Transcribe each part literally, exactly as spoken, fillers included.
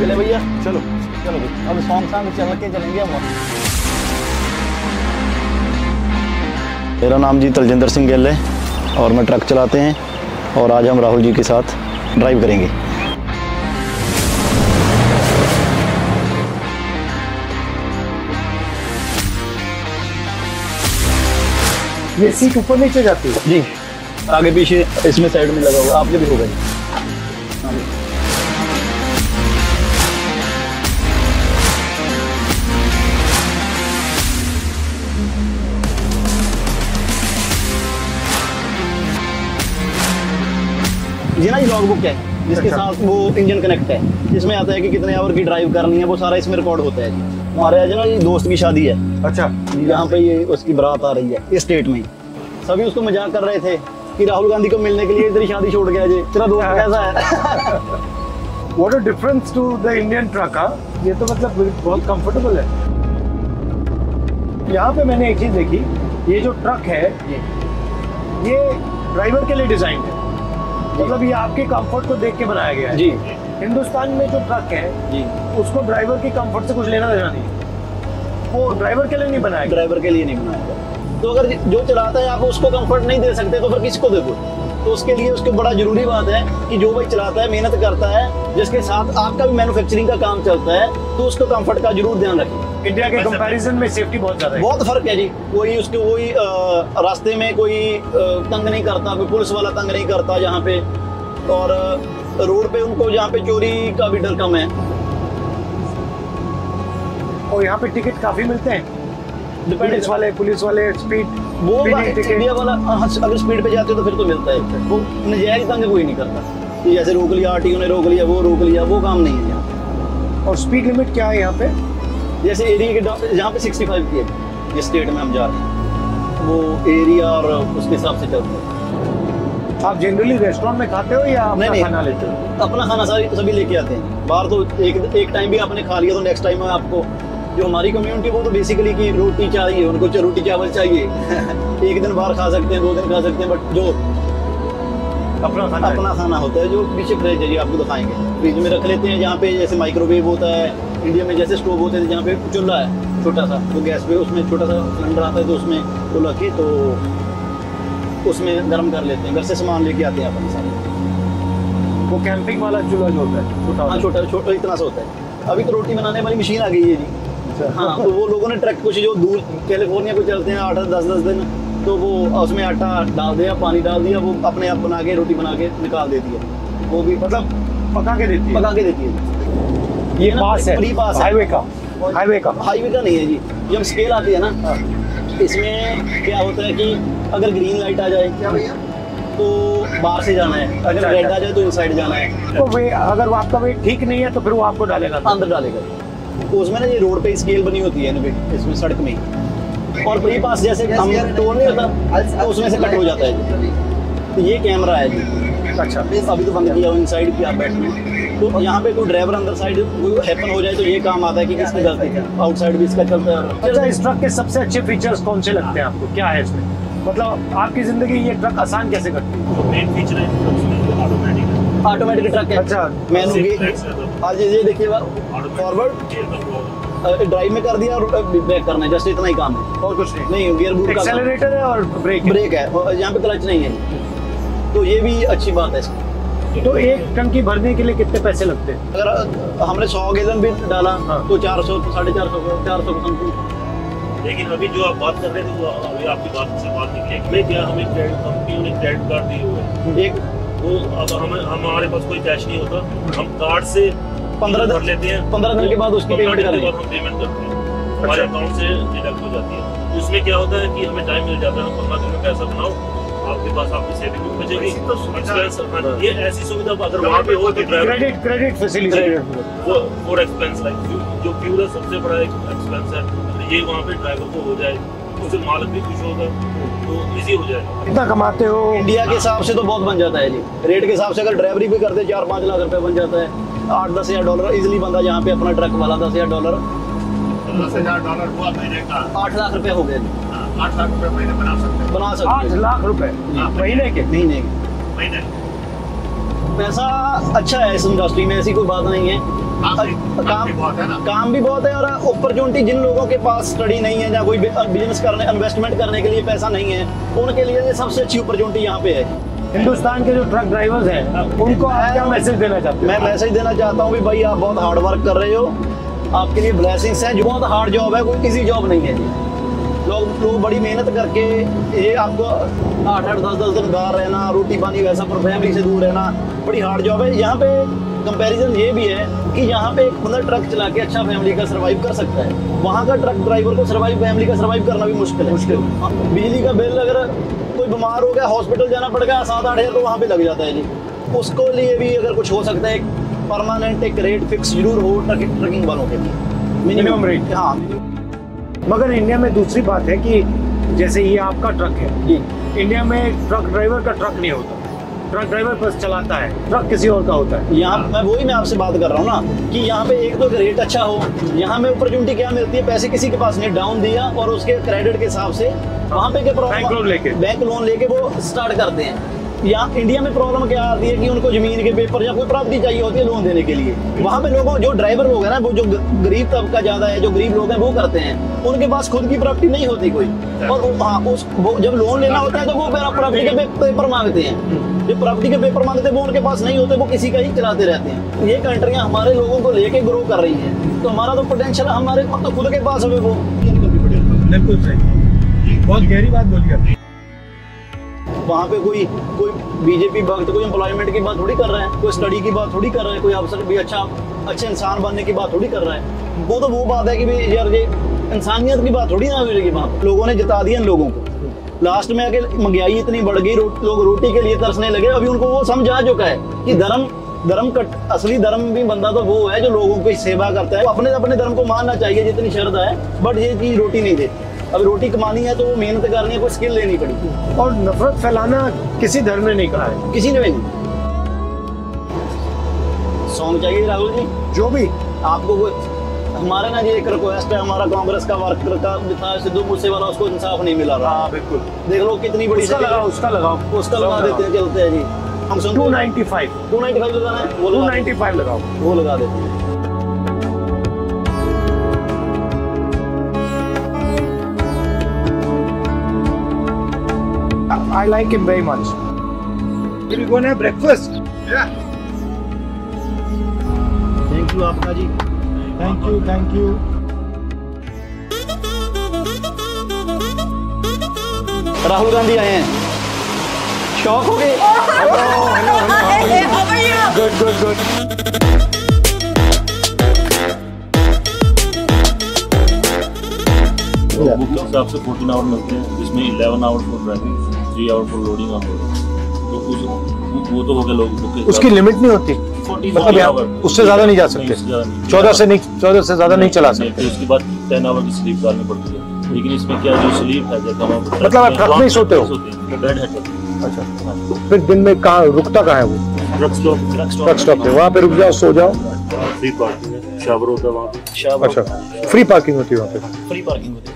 चले भैया, चलो चलो भाई, अब सॉन्ग सॉन्ग चल के चलेंगे हम। मेरा नाम जी तलजिंदर सिंह गिल है और मैं ट्रक चलाते हैं, और आज हम राहुल जी के साथ ड्राइव करेंगे। ये सीट ऊपर नीचे जाती है जी, आगे पीछे इसमें साइड में लगा हुआ, आपके भी होगा जी। ये ना ये लॉग बुक है जिसके अच्छा। साथ वो इंजन कनेक्ट है, इसमें आता है कि कितने आवर की ड्राइव करनी है, वो सारा इसमें रिकॉर्ड होता है जी। हमारे आज ना ये दोस्त की शादी है, अच्छा यहाँ पे ये उसकी बारात आ रही है इस स्टेट में ही। सभी उसको मजाक कर रहे थे कि राहुल गांधी को मिलने के लिए इधर ही शादी छोड़ गया जी, तेरा दोस्त कैसा है। What a difference to the Indian truck. हाँ, ये तो मतलब बहुत कंफर्टेबल है। यहाँ पे मैंने एक चीज देखी, ये जो ट्रक है ये ड्राइवर के लिए डिजाइन है, मतलब ये आपके कंफर्ट को देख के बनाया गया है जी। हिंदुस्तान में जो ट्रक है जी, उसको ड्राइवर के कंफर्ट से कुछ लेना देना नहीं, वो ड्राइवर के लिए नहीं बनाया गया। ड्राइवर के लिए नहीं बनाया गया। तो अगर जो चलाता है आप उसको कंफर्ट नहीं दे सकते तो फिर किसको देखो। तो उसके लिए उसको बड़ा जरूरी बात है कि जो भाई चलाता है, मेहनत करता है, जिसके साथ आपका भी मैन्युफैक्चरिंग का काम चलता है, तो उसको कंफर्ट का जरूर ध्यान रखें। इंडिया के कंपैरिजन में सेफ्टी बहुत ज्यादा है। बहुत फर्क है जी। कोई उसके कोई अ, रास्ते में कोई अ, तंग नहीं करता, कोई पुलिस वाला तंग नहीं करता यहाँ पे, और अ, रोड पे उनको यहाँ पे चोरी का भी डर कम है। और यहाँ पे टिकट काफी मिलते हैं, पुलिस वाले पुलिस वाले स्पीड वो स्पीडिंग टिकट। इंडिया वाला हाँ, अगर स्पीड पे जाते हो तो फिर तो मिलता है, वो नजायज तंग कोई नहीं करता कि जैसे रोक लिया, आरटीओ ने रोक लिया, वो रोक लिया, वो काम नहीं है यहाँ। और स्पीड लिमिट क्या है यहाँ पे? जैसे एरिया के जहाँ पे सिक्सटी फाइव की है, जिस स्टेट में हम जा रहे हैं वो एरिया और उसके हिसाब से चलता है। आप जनरली रेस्टोरेंट में खाते हो या अपना नहीं, खाना लेते हो? अपना खाना सारी सभी लेके आते हैं बाहर। तो एक एक टाइम भी आपने खा लिया तो नेक्स्ट टाइम आपको, जो हमारी कम्युनिटी वो तो बेसिकली की रोटी चाहिए, उनको रोटी चावल चाहिए। एक दिन बाहर खा सकते हैं, दो दिन खा सकते हैं, बट जो अपना खाना अपना खाना होता है, जो पीछे फ्रिज है जी आपको दिखाएंगे, फ्रिज में रख लेते हैं। जहाँ पे जैसे माइक्रोवेव होता है, इंडिया में जैसे स्टोव होते हैं, जहाँ पे चूल्हा है छोटा सा, तो गैस पे उसमें छोटा सा सिलेंडर आता है, तो उसमें वो रख के तो उसमें गर्म कर लेते हैं। घर से सामान लेके आते हैं अपन सारे। वो कैंपिंग वाला चूल्हा जो होता है छोटा हाँ, छोटा छोटा इतना सा होता है। अभी तो रोटी बनाने वाली मशीन आ गई है जी। हाँ, तो वो लोगों ने ट्रक कुछ जो दूर कैलिफोर्निया को चलते हैं आठ दस दस दिन, तो वो उसमें आटा डाल दिया, पानी डाल दिया, वो अपने आप बना के रोटी बना के निकाल देती है। वो भी मतलब पका के देती है। पका के देती है। ये पास है, फ्री पास है हाईवे का हाईवे का हाईवे का नहीं है जी। जब स्केल आती है ना, इसमें क्या होता है कि अगर ग्रीन लाइट आ जाए तो बाहर से जाना है, अगर रेड आ जाए तो इनसाइड जाना है। तो वे अगर वो आपका वेट ठीक नहीं है तो फिर वो आपको डालेगा अंदर डालेगा। तो उसमें ना ये रोड पे स्केल बनी होती है ना, इसमें सड़क में, और फ्री पास जैसे हम टोल नहीं होता तो उसमें से कट हो जाता है। तो ये कैमरा है जी। अच्छा, अभी तो बंद किया हुआ इनसाइड की आप बैठना, तो यहाँ पे कोई ड्राइवर अंदर साइड कोई हैपन हो जाए तो ये काम आता है कि किसकी गलती है, आउटसाइड भी इसका चलता है। अच्छा, इस ट्रक के सबसे अच्छे फीचर्स कौन से लगते हैं आपको? क्या है इसमें, मतलब आपकी जिंदगी ये ट्रक आसान कैसे करती है? मेन फीचर है ऑटोमेटिक है। ऑटोमेटिक ट्रक है। अच्छा, मैनुअल। आज ये देखिए फॉरवर्ड ड्राइव में कर दिया और ब्रेक करना है, जस्ट इतना ही काम है, और कुछ नहीं? नहीं गियर बूट का एक्सेलरेटर है और ब्रेक ब्रेक है, और यहाँ पे क्लच नहीं है, तो ये भी अच्छी बात है इसकी। तो एक टंकी भरने के लिए कितने पैसे लगते हैं? अगर हमने सौ गैलन भी डाला हाँ। तो चार सौ साढ़े चार सौ चार सौ समथिंग। लेकिन अभी जो आप बात कर रहे थे वो अभी आपकी बात से बात निकली है कि क्या हमें क्रेडिट कंपनी ने क्रेडिट कार्ड दिए हुए हैं, एक वो अब हमें हमारे पास कोई कैश नहीं होता, हम कार्ड से पंद्रह भर दिन लेते हैं, पंद्रह दिन के बाद उसकी पेमेंट पंद्रह दिन करेंगे। के बाद हम पेमेंट करते हैं, हमारे अकाउंट से डिडक्ट हो जाती है। उसमें क्या होता है कि हमें टाइम मिल जाता है, हम पंद्रह दिन में पैसा बनाओ, आपके पास आपकी सेविंग भी बचेगी। ये ऐसी सुविधा अगर वहाँ पे हो तो क्रेडिट क्रेडिट फैसिलिटी वो फॉर एक्सपेंस लाइक जो फ्यूल है सबसे बड़ा एक एक्सपेंस है, तो ये वहाँ पे ड्राइवर को हो जाए, उससे मालिक भी खुश होगा, तो इजी हो जाएगा। कितना कमाते हो? इंडिया के हिसाब से तो बहुत बन जाता है जी, रेट के हिसाब से अगर ड्राइवरी भी करते चार पाँच लाख रुपए बन जाता है। आठ दस हजार डॉलर इजिली बंदा यहाँ पे अपना ट्रक वाला दस हजार डॉलर दस हजार डॉलर हुआ महीने का, आठ लाख रुपए हो गए, आठ लाख रुपए महीने बना सकते हैं। बना सकते आठ हैं लाख रुपए महीने के? महीने के। महीने पैसा अच्छा है इस इंडस्ट्री में, ऐसी कोई बात नहीं है। काम भी बहुत है ना, काम भी बहुत है और अपॉर्चुनिटी जिन लोगों के पास स्टडी नहीं है या कोई बिजनेस करने इन्वेस्टमेंट करने के लिए पैसा नहीं है, उनके लिए ये सबसे अच्छी अपॉर्चुनिटी यहाँ पे है। हिंदुस्तान के जो ट्रक ड्राइवर्स हैं उनको आप क्या मैसेज देना चाहते हैं? मैं मैसेज देना चाहता हूँ कि भाई आप बहुत हार्ड वर्क कर रहे हो, आपके लिए ब्लेसिंग्स हैं। जो बहुत हार्ड जॉब है, कोई इजी जॉब नहीं है जी। लोग लोग बड़ी मेहनत करके ये आपको आठ आठ दस दस दिन बाहर रहना, रोटी पानी वैसा पर फैमिली से दूर रहना, बड़ी हार्ड जॉब है। यहाँ पे कंपैरिजन ये भी है कि यहाँ पे एक बंदा ट्रक चला के अच्छा फैमिली का सर्वाइव कर सकता है, वहाँ का ट्रक ड्राइवर को सर्वाइव फैमिली का सर्वाइव करना भी मुश्किल है। मुश्किल बिजली का बिल, अगर कोई बीमार हो गया हॉस्पिटल जाना पड़ गया, सात आठ हज़ार तो वहाँ पे लग जाता है जी। उसको लिए भी अगर कुछ हो सकता है, परमानेंट एक रेट फिक्स जरूर हो ट्रकिंग ट्रकिंग वालों के लिए, मिनिमम रेट। हाँ, मगर इंडिया में दूसरी बात है कि जैसे ये आपका ट्रक है जी, इंडिया में ट्रक ड्राइवर का ट्रक नहीं होता, ट्रक ड्राइवर बस चलाता है, ट्रक किसी और का होता है। यहाँ मैं वही मैं आपसे बात कर रहा हूँ ना कि यहाँ पे एक तो रेट अच्छा हो, यहाँ में अपॉर्चुनिटी क्या मिलती है, पैसे किसी के पास नहीं, डाउन दिया और उसके क्रेडिट के हिसाब से वहाँ पे क्या प्रॉब्लम, बैंक लोन लेके बैंक लोन लेके वो स्टार्ट करते हैं। यहाँ इंडिया में प्रॉब्लम क्या आती है कि उनको जमीन के पेपर या कोई प्रॉपर्टी चाहिए होती है लोन देने के लिए। वहाँ पे लोगों जो ड्राइवर लोग हैं ना, वो जो गरीब तबका ज्यादा है, जो गरीब लोग हैं वो करते हैं, उनके पास खुद की प्रॉपर्टी नहीं होती कोई, और हाँ उस वो जब लोन लेना होता है तो वो प्रॉपर्टी के पेपर मांगते हैं। जो प्रॉपर्टी के पेपर मांगते हैं वो उनके पास नहीं होते, वो किसी का ही चलाते रहते हैं। ये कंट्रियाँ हमारे लोगों को लेके ग्रो कर रही हैं, तो हमारा तो पोटेंशियल हमारे तो खुद के पास है वो। बिल्कुल सही, बहुत गहरी बात बोली आपने। वहाँ पे कोई कोई बीजेपी भक्त कोई एम्प्लॉयमेंट की बात थोड़ी कर रहा है, कोई स्टडी की बात थोड़ी कर रहा है, कोई अफसर भी अच्छा अच्छे इंसान बनने की बात थोड़ी कर रहा है। वो तो वो बात है कि भाई यार ये इंसानियत की बात थोड़ी ना हुई की बात। लोगों ने जिता दिया इन लोगों को, लास्ट में आके महंगाई इतनी बढ़ गई, रो, लोग रोटी के लिए तरसने लगे। अभी उनको वो समझ आ चुका है कि धर्म धर्म का असली धर्म भी बंदा तो वो है जो लोगों की सेवा करता है। अपने अपने धर्म को मानना चाहिए जितनी श्रद्धा है, बट ये चीज रोटी नहीं देती। अब रोटी कमानी है तो वो मेहनत करनी है, कोई स्किल लेनी पड़ी। और नफरत फैलाना किसी धर्म ने नहीं कहा है, किसी ने भी नहीं। सॉन्ग चाहिए राहुल जी, जो भी आपको कोई हमारा ना ये एक रिक्वेस्ट है, हमारा कांग्रेस का वर्कर का जितना सिद्धू मूसेवाला उसको इंसाफ नहीं मिला रहा। हाँ बिल्कुल, देख लो कितनी बड़ी उसका लगाओ, उसका लगाओ, उसका लगा देते हैं, चलते हैं जी। हम सुन two ninety five two ninety five लगाना है, वो टू नाइन्टी फाइव लगाओ, वो लगा देते हैं। I like him very much. Will we go and have breakfast? Yeah. Thank you आपका जी, Thank you, thank you. Rahul Gandhi आए हैं, शौक हो गए। Good, good, good. बुक के हिसाब से फोर्टीन आवर मिलते हैं, जिसमें eleven hour for driving, three hour for loading on road. तो उस वो तो हो गया लोग बुक के। उसकी लिमिट नहीं होती, मतलब यहाँ उससे ज्यादा नहीं जा सकते, चौदह से नहीं चौदह से ज्यादा नहीं चला सकते। उसके बाद टेन आवर की स्लीप डालनी पड़ती है, लेकिन इसमें क्या जो स्लीप है जैसे हम मतलब आप ट्रक में ही सोते हो? बेड है ट्रक। अच्छा, फिर दिन में कहाँ रुकता कहाँ है वो? ट्रक स्टॉप, ट्रक स्टॉप पे, वहाँ पे रुक जाओ, सो जाओ। फ्री पार्किंग है, शावर होता है वहाँ पे। अच्छा, फ्री पार्किंग होती है वहाँ पे? फ्री पार्किंग होती है।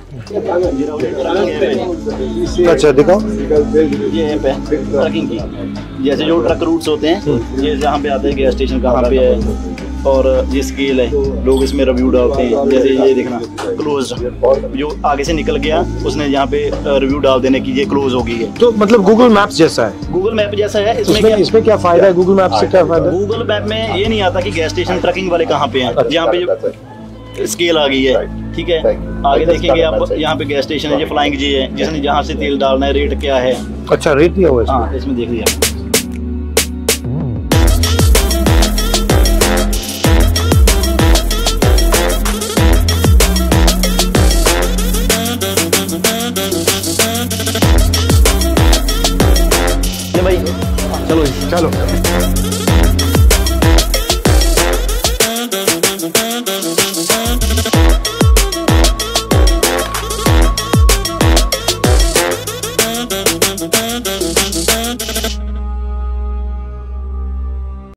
अच्छा दिखाओ, ये ऐप है ट्रकिंग की, जैसे जो ट्रक रूट्स होते हैं, ये जहाँ पे आते हैं गैस स्टेशन कहाँ पे है, और ये स्केल है, लोग इसमें रिव्यू डालते हैं। जैसे ये देखना क्लोज, जो आगे से निकल गया उसने यहाँ पे रिव्यू डाल देने की, ये क्लोज हो गई है। तो मतलब गूगल मैप्स जैसा है? गूगल मैप जैसा है। इसमें इसमें, क्या इसमें क्या फायदा है गूगल मैप से? क्या फायदा? गूगल मैप में ये नहीं आता कि गैस स्टेशन ट्रकिंग वाले कहाँ पे हैं, जहाँ पे जो स्केल आ गई है, ठीक है। आगे देखेंगे आप, यहाँ पे गैस स्टेशन है, जो फ्लाइंग जी है, जिसने जहाँ से तेल डालना है, रेट क्या है। अच्छा, रेट दिया हुआ है इसमें? हाँ, इसमें देख लिया। भाई चलो चलो।